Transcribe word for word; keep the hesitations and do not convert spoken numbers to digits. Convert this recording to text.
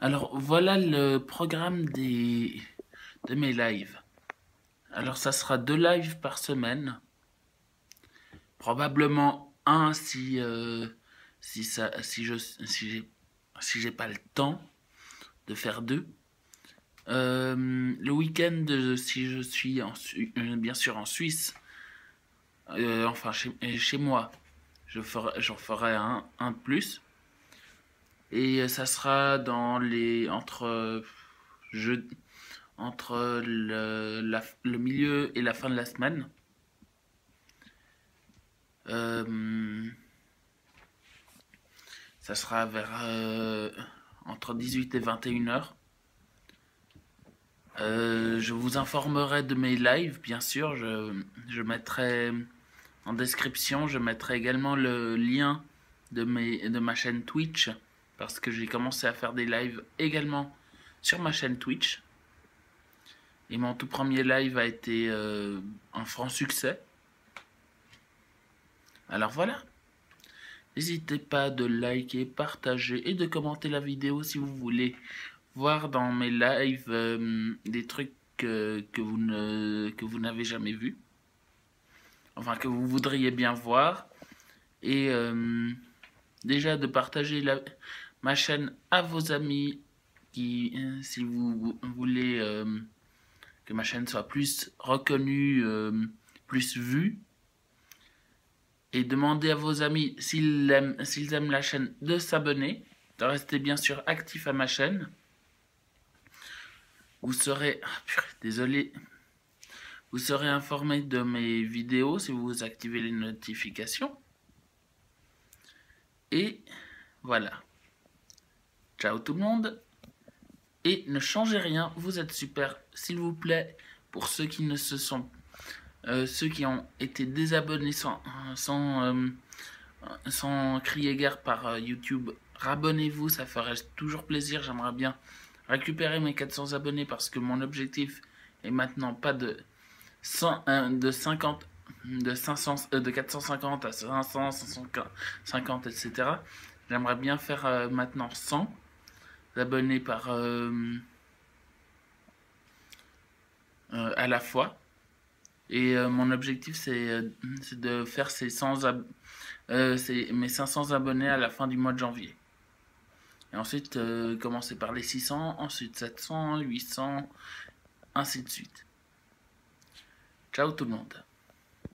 Alors voilà le programme des de mes lives. Alors ça sera deux lives par semaine. Probablement un si euh, si ça si je si j'ai si j'ai pas le temps de faire deux. Euh, le week-end, si je suis en, bien sûr en Suisse, euh, enfin chez, chez moi, je ferai, j'en ferai un, un de plus. Et ça sera dans les entre je, entre le, la, le milieu et la fin de la semaine. Euh, ça sera vers euh, entre dix-huit et vingt et une heures. Euh, je vous informerai de mes lives, bien sûr. Je, je mettrai en description, je mettrai également le lien de, mes, de ma chaîne Twitch, parce que j'ai commencé à faire des lives également sur ma chaîne Twitch. Et mon tout premier live a été euh, un franc succès. Alors voilà. N'hésitez pas de liker, partager et de commenter la vidéo si vous voulez voir dans mes lives euh, des trucs euh, que vous ne que vous n'avez jamais vus. Enfin, que vous voudriez bien voir. Et euh, déjà de partager la, ma chaîne à vos amis qui, euh, si vous voulez euh, que ma chaîne soit plus reconnue, euh, plus vue. Et demandez à vos amis s'ils aiment, s'ils aiment la chaîne de s'abonner, de rester bien sûr actif à ma chaîne. Vous serez, ah, purée, désolé, vous serez informé de mes vidéos si vous activez les notifications. Et voilà. Ciao tout le monde. Et ne changez rien, vous êtes super, s'il vous plaît, pour ceux qui ne se sont, euh, ceux qui ont été désabonnés sans, sans, euh, sans crier gare par euh, YouTube, rabonnez-vous, ça ferait toujours plaisir. J'aimerais bien récupérer mes quatre cents abonnés parce que mon objectif est maintenant pas de cent, euh, de cinquante, de cinq cents, euh, de quatre cent cinquante à cinq cents, cinq cent cinquante, et cetera. J'aimerais bien faire euh, maintenant cent abonnés par euh, euh, à la fois. Et euh, mon objectif c'est euh, de faire ces cent ab euh, mes cinq cents abonnés à la fin du mois de janvier. Et ensuite euh, commencer par les six cents, ensuite sept cents, huit cents, ainsi de suite. Ciao tout le monde.